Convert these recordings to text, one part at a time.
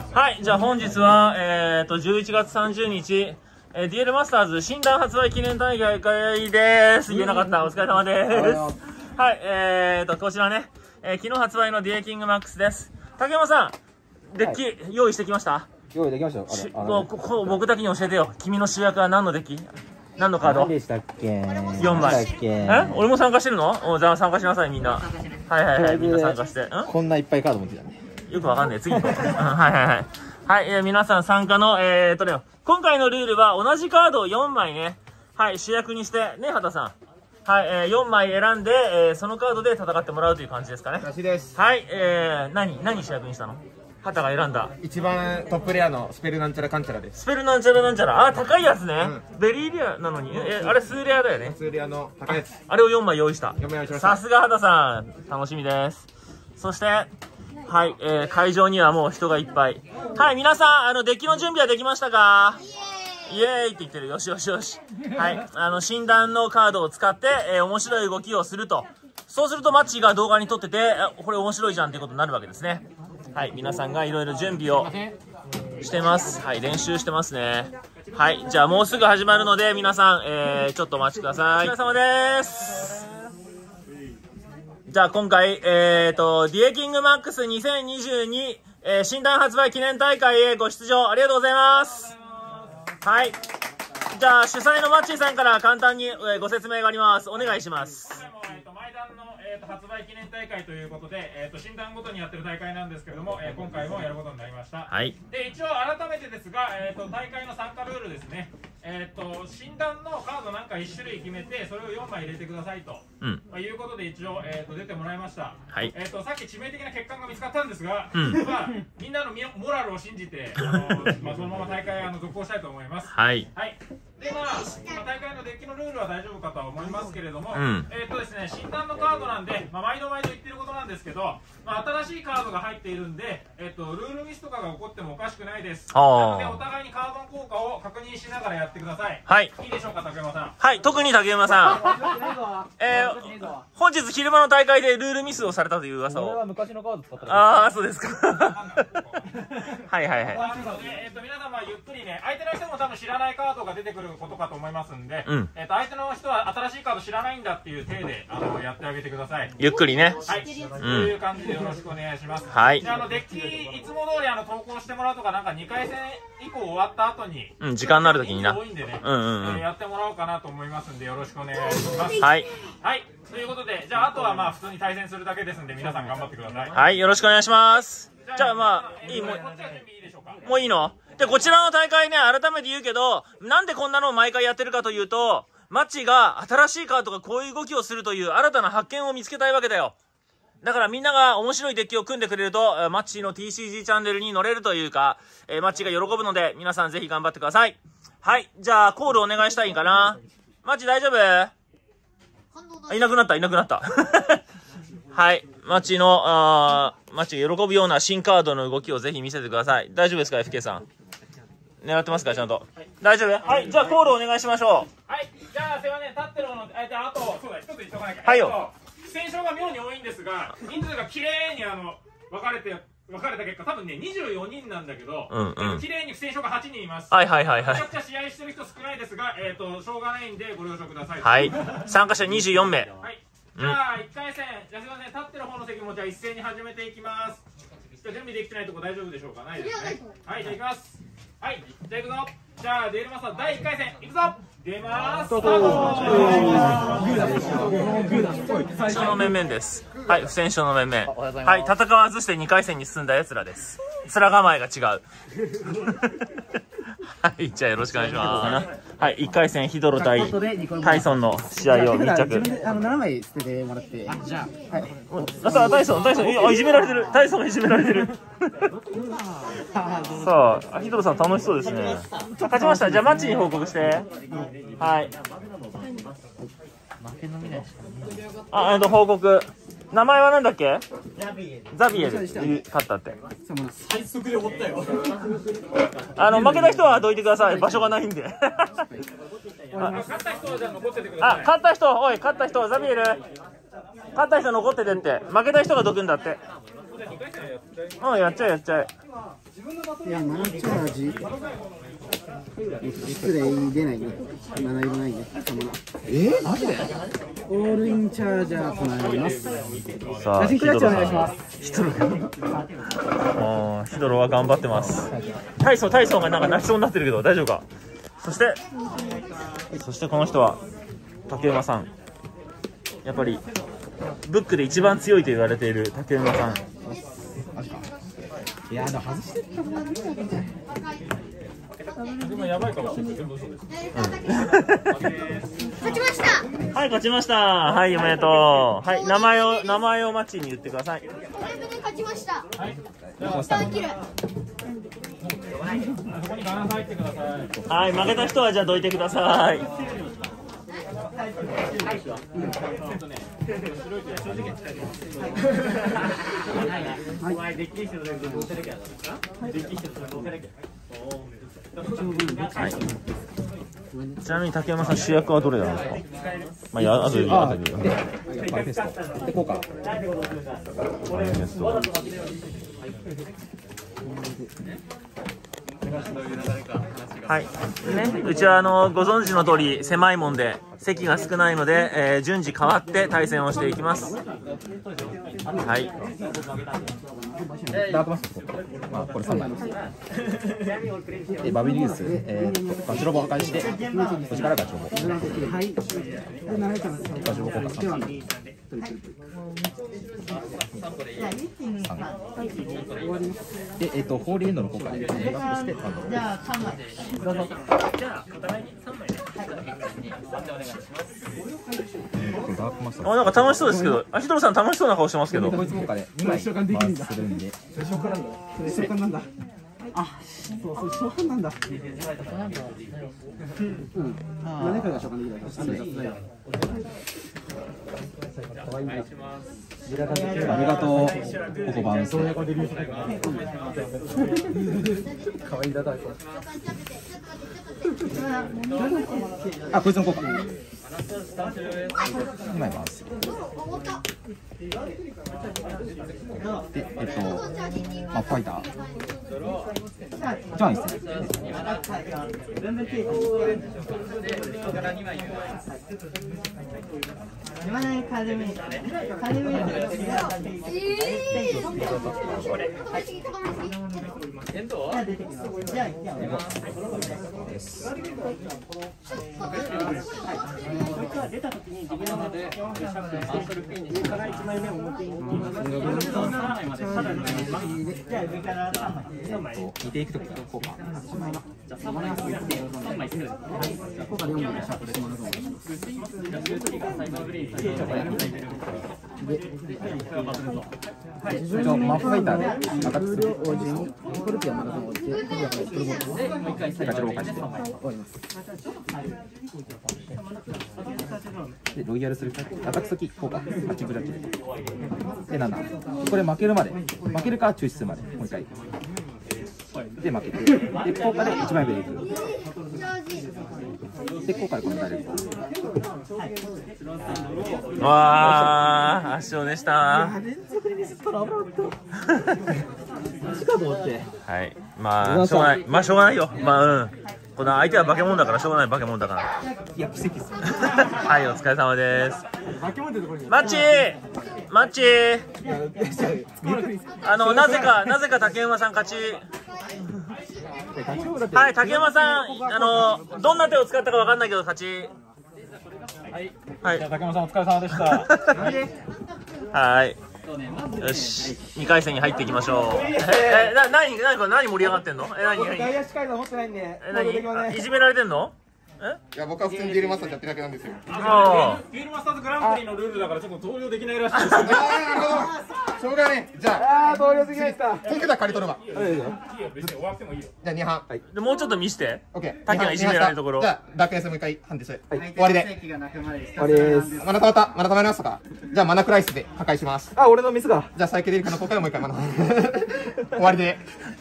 はい、じゃあ本日は、11月30日、DL マスターズ診断発売記念大会です。言えなかった。お疲れ様です。はい、こちらね、昨日発売の DA キングマックスです。竹山さん、デッキ、用意してきました？ 用意できましたよ。 僕だけに教えてよ。君の主役は何のデッキ？何のカード？ 何でしたっけ ？4枚。俺も参加してるの？じゃあ参加しなさい、みんな。はいはいはい、みんな参加して。 こんないっぱいカード持ってたね。 よくわかんない。次行こう。はいはいはい。はい、皆さん参加の、今回のルールは同じカードを4枚ね、はい、主役にして、ね、畑さん。はい、4枚選んで、そのカードで戦ってもらうという感じですかね。 らしいです。 はい、何主役にしたの？畑が選んだ。 一番トップレアのスペルなんちゃらかんちゃらです。 スペルなんちゃらなんちゃら。あ、高いやつね。ベリーレアなのに。あれ数レアだよね。 数レアの高いやつ。 あれを4枚用意した。 4枚用意しました。 さすが畑さん。楽しみです。そして、はい、会場にはもう人がいっぱい。はい、皆さん、デッキの準備はできましたか？イエーイって言ってる。よしよしよし。はい、診断のカードを使って、面白い動きをすると。そうするとマッチが動画に撮ってて、これ面白いじゃんっていうことになるわけですね。はい、皆さんがいろいろ準備をしてます。はい、練習してますね。はい、じゃあもうすぐ始まるので、皆さん、ちょっとお待ちください。お疲れ様です。じゃあ今回、DA キングマックス2022、診断発売記念大会へご出場ありがとうございます。はい。じゃあ主催のマッチーさんから簡単に、ご説明があります。お願いします。 毎段の、発売記念大会ということで、診断ごとにやってる大会なんですけれども、今回もやることになりました。 はい。で、 一応改めてですが、大会の参加ルールですね。診断のカードなんか1種類決めて、それを4枚入れてくださいと、いうことで一応、出てもらいました。はい。さっき致命的な欠陥が見つかったんですが、まあ、みんなのモラルを信じて、そのまま大会続行したいと思います。はい。はい。で、大会のデッキのルールは大丈夫かとは思いますけれども、ですね、診断のカードなんで、毎度毎度言ってることなんですけど、新しいカードが入っているんで、ルールミスとかが起こってもおかしくないです。なので、お互いにカードの効果を確認しながらやってください。はい。いいでしょうか、竹山さん。 はい、特に竹山さん。本日昼間の大会でルールミスをされたという噂を。 俺は昔のカード使ったああ、そうですか。はいはいはい。 皆様ゆっくりね、相手の人も多分知らないカードが出てくることかと思いますんで、相手の人は新しいカード知らないんだっていう体でやってあげてください。 ゆっくりね。 はい、そういう感じでよろしくお願いします。 はい。 で、デッキいつも通り投稿してもらうとか、なんか2回戦以降終わった後に、 時間のある時にな。 多いんでね、やってもらおうかなと思いますんで、よろしくお願いします。 はい。 はい、ということで、じゃああとはまあ普通に対戦するだけですんで、皆さん頑張ってください。 はい、よろしくお願いします。じゃあまあ、いい、もういいの？で、こちらの大会ね、改めて言うけど、なんでこんなのを毎回やってるかというと、マッチが新しいカードがこういう動きをするという新たな発見を見つけたいわけだよ。だからみんなが面白いデッキを組んでくれると、マッチの TCG チャンネルに乗れるというか、マッチが喜ぶので、皆さんぜひ頑張ってください。はい、じゃあコールお願いしたいんかな。マッチ大丈夫？いなくなった、いなくなった。はい、マッチが喜ぶような新カードの動きをぜひ見せてください。大丈夫ですか、FK さん。狙ってますか、ちゃんと。大丈夫？はい、じゃあコールお願いしましょう。はい、じゃあすいません、立ってるもの、あと、そうだ、一つ言っとかなきゃ。 はいよ。 不戦勝が妙に多いんですが、人数が綺麗に分かれた結果、多分ね、24人なんだけど、綺麗に不戦勝が8人います。はいはいはいはい。めちゃくちゃ試合してる人少ないですが、しょうがないんでご了承ください。 はい。参加者24名。 はい。じゃあ、1回戦、じゃあすいません、立ってる方の席もじゃあ一斉に始めていきます。じゃあ準備できてないとこ大丈夫でしょうか？ないですね。はい、じゃあいきます。はい、じゃあいくぞ。じゃあ、デールマスター第1回戦、いくぞ。出ます。スタート。不戦勝の面々です。はい、不戦勝の面々。はい、戦わずして2回戦に進んだ奴らです。面構えが違う。はい、じゃあよろしくお願いします。はい、1回戦ヒドロ対タイソンの試合を密着。 7枚捨ててもらって。じゃあ。はい。 タイソン、いじめられてる。タイソンがいじめられてる。さあ、ヒドロさん楽しそうですね。勝ちました。じゃあマッチに報告して。はい。報告。名前はなんだっけ？ザビエル。勝ったって。 最速で終わったよ。 負けた人はどいてください。場所がないんで。 勝った人はじゃあ残っててください。 勝った人、ザビエル。勝った人残っててって。負けた人がどくんだって。やっちゃえ。 いや、マナチャージ。スプレー出ないね。7色ないね。 マジでオールインチャージャーとなります。 さあ、 ヒドロさん。 ヒドロは頑張ってます。体操がなんか泣きそうになってるけど大丈夫か。そしてこの人は竹馬さん。やっぱりブックで一番強いと言われている竹馬さん。 いや、外してたな。 でもやばいかもしれない。全部嘘です。 勝ちました。 はい、勝ちました。はい、おめでとう。はい、名前をマッチに言ってください。 勝ちました。はい。 そこにガラス入ってください。 はい、負けた人はじゃあどいてください。ちなみに竹山さん、主役はどれなんですか。まあ、あとでマイフェストでこうか。 はい、ね、うちはご存知の通り狭いもんで席が少ないので、順次変わって対戦をしていきます。はい。 ダートマスト、まあこれ3枚。でバビリウス、ガチロボ破壊して、こっちからガチロボ。ガチロボ効果3。で、ホーリーエンドの効果でバックして、じゃあ3枚。どうぞ。じゃあお互いに3枚で。 なんか楽しそうですけど、ヒドロさん楽しそうな顔してますけど。 こいつ効果で2枚回するんで。 召喚なんだ。あ、そう、召喚なんだ。何回が召喚できない。 ありがとう。ここバウンス。可愛いだだ。あ、こいつの効果。2枚バウンス。で、まあファイター。1枚ですね。似ていくときの効果。マファイターで赤くする。コルピアマラソンを置いて、ガチロボ返して終わります。でロイヤルする赤く先効果8ブラックで7。これ負けるまで、負けるか抽出するまでもう一回で負けて、で効果で1枚目でいく。で効果でこのダイレクト。 わー、圧勝でした。はい、まあしょうがない、しょうがないよ。この相手は化け物だからしょうがない、化け物だから。 いや奇跡っす。 はい、お疲れ様です。マッチなぜか竹馬さん勝ち。はい、竹馬さん、どんな手を使ったかわかんないけど勝ち。はい、 じゃあ竹馬さんお疲れ様でした。 はい。よし、2回戦に入っていきましょう。何盛り上がってんの？何？いじめられてんの？ いや、僕は普通にデュエルマスターやってるだけなんですよ。 デュエルマスターズグランプリのルールだからちょっと投了できないらしいです。 なるほど。しょうがねえ。じゃあ、投了すぎないですか。手札借り取るわ。いいよ、別に終わってもいいよ。じゃあ2半。 でもうちょっと見して。 オッケー。 タケがいじめられるところ。 じゃあダークエースもう一回判定して。終わりで。終わりです。まだたまりましたか。じゃあマナクライスで破壊します。あ、俺のミスだ。じゃあサイケデリカの公開をもう一回マナ。終わりで。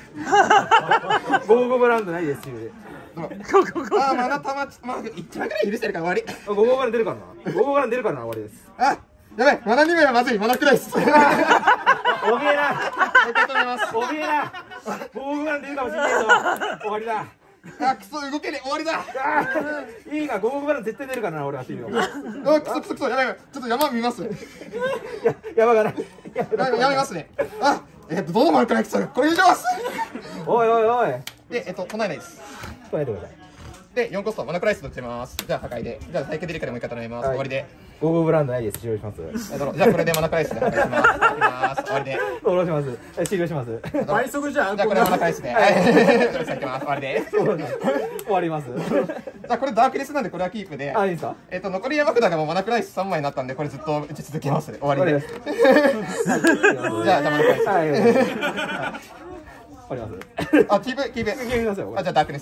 ゴーゴーブラウンドないです。 あ、まだたま1枚ぐらい許してるから終わり。 5号から出るからな。5号から出るからな、終わりです。 あ、やばい、まだ2枚はまずい、マナクライス。 おびえな。おびえな。防具が出るかもしれないぞ。終わりだ。 あ、クソ動けねえ、終わりだ。 いいが、ゴーグル絶対出るからな、俺はっていうの。 あ、クソ、やばい。ちょっと山見ます。 山がない。 山見ますね。あ、どうもあるかな、クソ。これ以上です。 おいおいおい。 で、唱えないです。 唱えてください。 で、4コスト、マナクライスとってます。じゃあ、破壊で。じゃあ、サイケデリカでもう一回唱えます。終わりで。 ゴーグルブランドないです。終了します。 じゃあ、これでマナクライスで破壊します。終わりで。 終了します。終了します。 倍速じゃん。じゃあ、これマナクライスで。はい。終わりで。 終わります。 じゃあ、これダークレスなんで、これはキープで。 あ、いいですか。 残り山札がもうマナクライス3枚になったんで、これずっと打ち続けます。終わりで。じゃあ、マナクライス。はい。終わります。 あ、キープ。あ、じゃあ、ダークレス。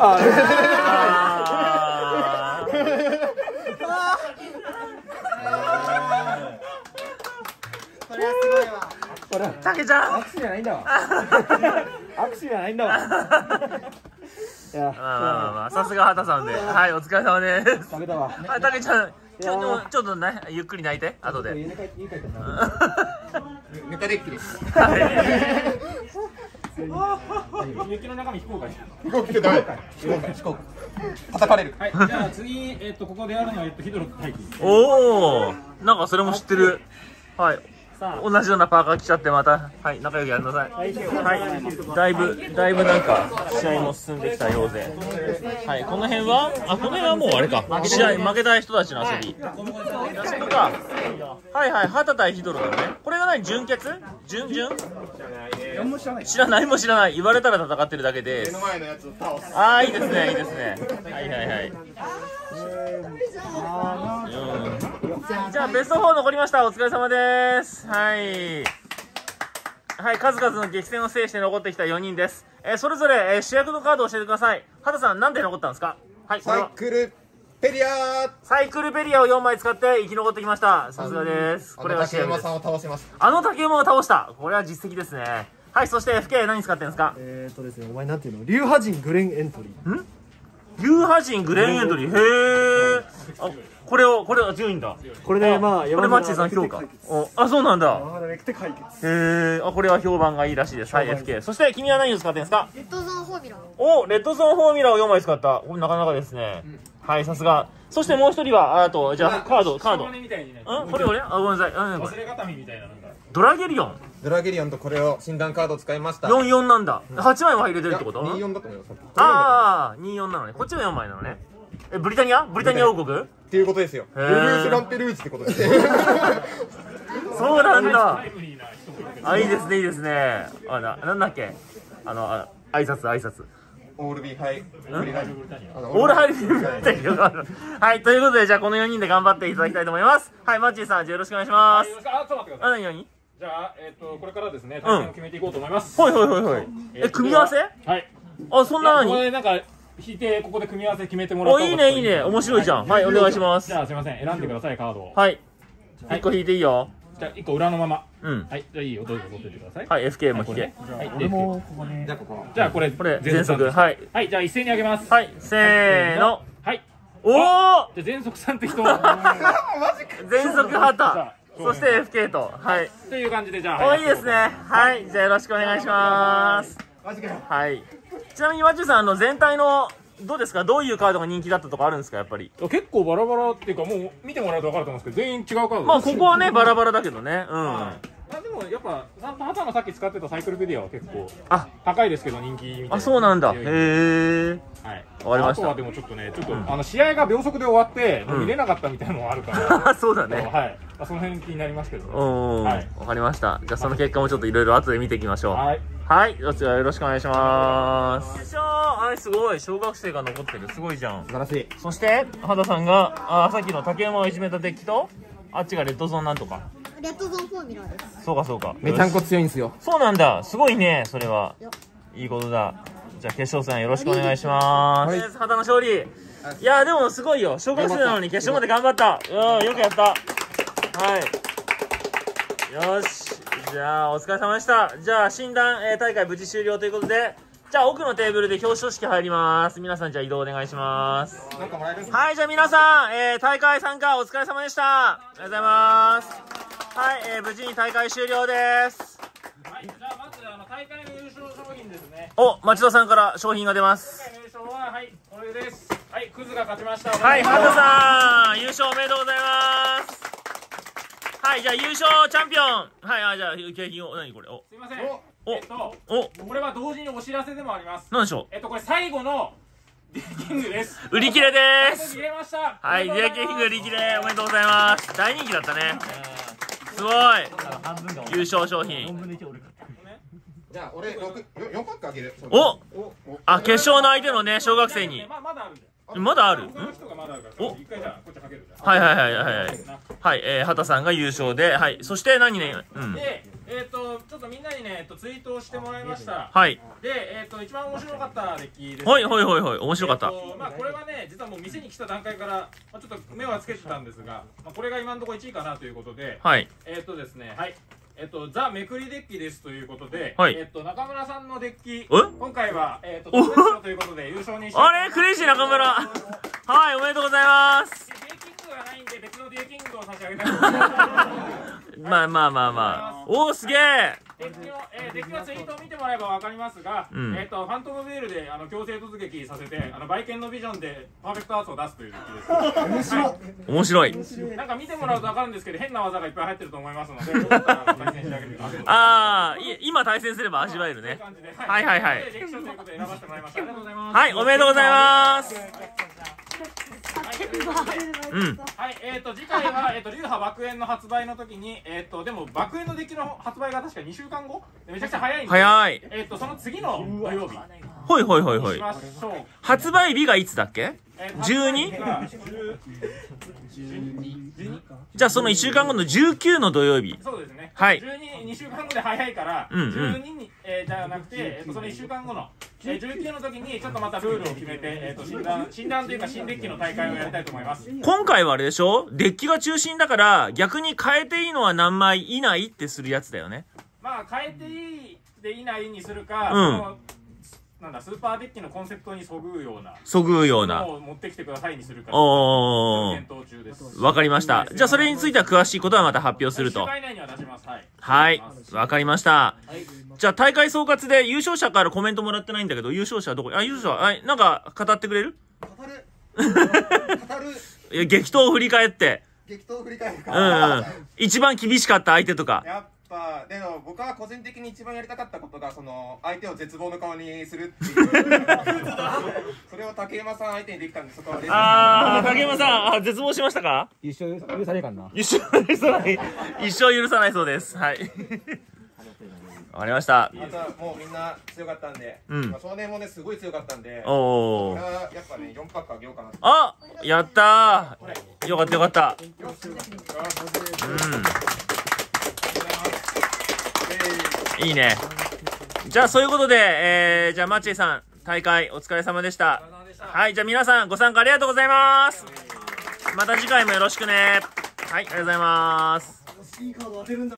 これはすごいわ。 これたけちゃん。 握手じゃないんだわ。握手じゃないんだわ。 まあさすが畑さんで、はい、お疲れ様です。 負けたわ。 はい、たけちゃん、ちょっとね、ゆっくり泣いて、後で。 ネタデッキです。 雪の中身非公開。 飛行機ってダメ。飛行機。叩かれる。 はい、じゃあ次、ここでやるのはヒドロと大気。 おお、なんかそれも知ってる。はい。同じようなパーカー着ちゃってまた、はい、仲良くやりなさい。はい、だいぶなんか試合も進んできたようで、はい、この辺はもうあれか、試合負けた人たちの遊び。そこか。はいはい、畑対ヒドロだね。これが何、準決？準？知らない。言われたら戦ってるだけです。 目の前のやつを倒す。 ああ、いいですね。はいはいはい。じゃあベスト4残りました。お疲れ様です。はい、数々の激戦を制して残ってきた4人です。それぞれ、主役のカードを教えてください。畑さん、何で残ったんですか？はい、 サイクルペリアを4枚使って生き残ってきました。さすがです。これは竹馬さんを倒します。 竹馬を倒した。これは実績ですね。はい、そして FK 何使ってんですか？ ですね、お前なんていうの、流派人グレンエントリー。 流派人グレンエントリー。へえ。あ、これは強いんだ。 これでまあ、 これマッチーさん評価。あ、そうなんだ。 山田めくて解決。 へえ。あ、これは評判がいいらしいです。はい、FK。そして君は何を使ってんですか？ レッドゾーンフォーミュラ。 レッドゾーンフォーミュラを4枚使った。これなかなかですね。はい、さすが。そしてもう一人は、じゃあ、カード。これ俺？あ、ごめんなさい。 忘れ形見みたいな。 ドラゲリオンとこれを診断カードを使いました。 44なんだ。8枚も入れてるってこと ？24だと思います。 ああ、24なのね。こっちも4枚なのね。ブリタニア王国っていうことですよ。ルルーシュ・ランペルージってことですね。 そうなんだ。あ、いいですね。なんだっけ、挨拶。 オールビーハイ。 オールハイブリタニア。はい、ということで、じゃあこの4人で頑張っていただきたいと思います。はい、マッチーさん、よろしくお願いします。 ちょっと待ってください。 何？ じゃあ、これからですね、対戦を決めていこうと思います。 はい。組み合わせ？はい。あ、そんなここでなんか引いて、ここで組み合わせ決めてもらうと。 いいね。面白いじゃん。はい、お願いします。 じゃあ、すみません。選んでください、カードを。 はい。1個引いていいよ。 じゃあ、1個裏のまま。 うん。 はい。じゃあ、いいよ。どうぞ取っててください。 はい、FK も引け。 はい。 俺もここね。 じゃあ、これ全速。はい。 はい。じゃあ、一斉に上げます。 はい。せーの。 はい。 おお。 じゃあ、全速さんって人。 全速畑。そして FK と。はい。 という感じで、じゃあ。 いいですね。はい。じゃあ、よろしくお願いします。はい。ちなみに、マチュさん、全体の、どうですか？どういうカードが人気だったとかあるんですか？やっぱり結構バラバラっていうか、もう見てもらうと分かると思うんですけど、全員違うカード。 まあここはねバラバラだけどね。 でもやっぱ畑のさっき使ってたサイクルペディアは結構高いですけど人気みたいな。 そうなんだ。へえ。はい。わかりました。 あとはでもちょっと試合が秒速で終わって見れなかったみたいなのもあるから。 そうだね。 はい。その辺気になりますけど。 はい。わかりました。じゃあその結果もちょっといろいろ後で見ていきましょう。はい。はい。よろしくお願いします。よいしょー。はい、すごい。小学生が残ってる。すごいじゃん。 素晴らしい。 そして畑さんがさっきの竹馬をいじめたデッキとあっちがレッドゾーンなんとか。 レッドゾーンフォーミュラです。 そうか。 めちゃんこ強いんですよ。 そうなんだ。すごいね。それはいいことだ。じゃあ決勝戦よろしくお願いします。畑の勝利。いやでもすごいよ。小学生なのに決勝まで頑張った。よくやった。はい。よし。じゃあお疲れ様でした。じゃあ診断、大会無事終了ということで、じゃあ奥のテーブルで表彰式入ります。皆さんじゃあ移動お願いします。はい、じゃあ皆さん、大会参加お疲れ様でした。ありがとうございます。はい、無事に大会終了です。 お、町田さんから商品が出ます。 優勝は、はい、これです。はい、クズが勝ちました。 はい、畑さん、優勝おめでとうございます。はい、じゃあ優勝チャンピオン。はい、じゃあ景品を、何これ。 すいません。 お、 これは同時にお知らせでもあります。 何でしょう。 これ最後のディキングです。 売り切れです。 売れました。 はい、ディキング売り切れ、おめでとうございます。大人気だったね。すごい。優勝商品。 じゃあ俺4パックあげる。 お、あ、決勝の相手のね、小学生に。 まだあるんだよ。 まだある。 お、一回じゃあこっちかけるじゃん。 はい、畑さんが優勝で、はい、そして何ね、 で、ちょっとみんなにね、ツイートをしてもらいました。 はい。 で、一番面白かったデッキです。 はい、面白かった。 まあこれはね、実はもう店に来た段階からちょっと目はつけてたんですが、これが今のところ1位かなということで、 はい。 ですね、はい。ザ・めくりデッキですということで、 はい、 中村さんのデッキ、今回は、特別賞ということで優勝にして、 あれクレイジー中村はい、おめでとうございます。 デーキングがないんで、別のデーキングを差し上げたいと思います。 まあ。おー、すげえ。 デッキはツイートを見てもらえばわかりますが、ファントムベールで強制突撃させて、バイケンのビジョンでパーフェクトアーツを出すというデッキです。 面白い。 なんか見てもらうとわかるんですけど、変な技がいっぱい入ってると思いますので、よかったら対戦してあげてください。 ああ、今対戦すれば味わえるね。はい。 デッキ賞ということで選ばせてもらいました。ありがとうございます。 はい、おめでとうございます。 はい、次回は流派爆炎の発売の時に、でも爆炎のデッキの発売が確か2週間後、めちゃくちゃ早いんで、 早い。 その次の土曜日。 ほい。発売日がいつだっけ？12？じゃあその1週間後の19の土曜日。 そうですね。 はい。 2週間後で早いから、12にじゃなくて、その1週間後の19の時にちょっとまたルールを決めて、診断というか新デッキの大会をやりたいと思います。 今回はあれでしょ？デッキが中心だから逆に変えていいのは何枚以内ってするやつだよね。 まあ変えていいで以内にするか、なんだスーパーデッキのコンセプトにそぐうようなを持ってきてくださいにするか検討中です。 わかりました。じゃあそれについては詳しいことはまた発表すると。 1週間以内には出します。 はい、わかりました。じゃあ大会総括で優勝者からコメントもらってないんだけど、優勝者はどこ？優勝者なんか語ってくれる？ 語るいや、激闘を振り返って。 激闘を振り返るか。 一番厳しかった相手とか。 やっぱでも僕は個人的に一番やりたかったことが、その相手を絶望の顔にするっていうそれを竹山さん相手にできたんで、そこは竹山さん、絶望しましたか？ 一生許さないかな。 一生許さないそうです。はい。わかりました。 あとはもうみんな強かったんで、少年もねすごい強かったんで、 これはやっぱね4パックあげようかなと。 あ、やったー。よかった。いいね。じゃあそういうことで、じゃあマッチーさん大会お疲れ様でした。はい、じゃあ皆さんご参加ありがとうございます。また次回もよろしくね。はい、ありがとうございます。